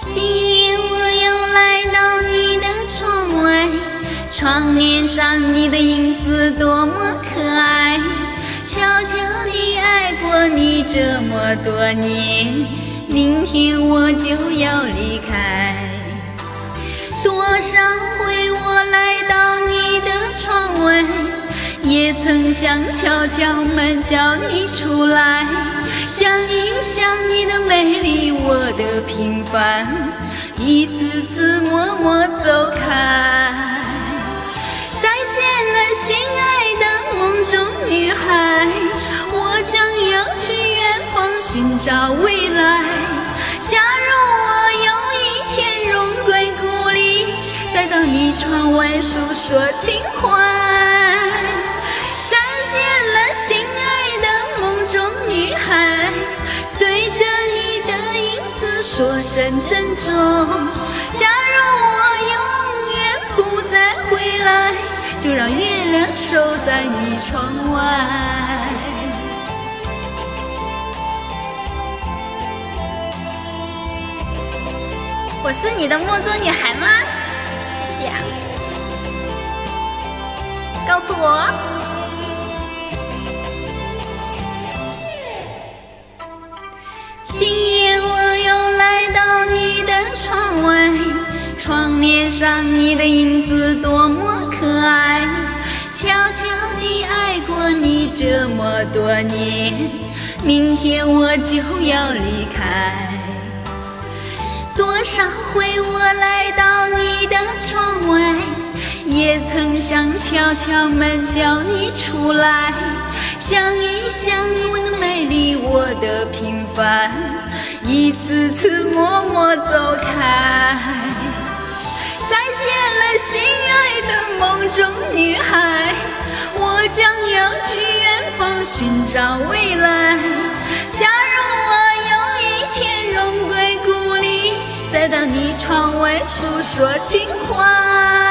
今夜我又来到你的窗外，窗帘上你的影子多么可爱，悄悄地爱过你这么多年，明天我就要离开。多少回我来到你的窗外，也曾想敲敲门叫你出来，想一想你的美丽，我的平凡，一次次默默走开。再见了，心爱的梦中女孩，我将要去远方寻找未来。假如我有一天荣归故里，再到你窗外诉说情怀。再见了，心爱的梦中女孩，对着你的影子说声珍重。假如我永远不再回来，就让月亮守在你窗外。我是你的梦中女孩吗？谢谢啊，告诉我。今夜我又来到你的窗外，窗帘上你的影子多么可爱，悄悄地爱过你这么多年，明天我就要离开。多少回我来到你的窗外，也曾想敲敲门叫你出来，想一想你的美丽，我的平凡，一次次默默走开。再见了，心爱的梦中女孩，我将要去远方寻找未来。假如我有一天荣归故里，再到你窗外诉说情怀。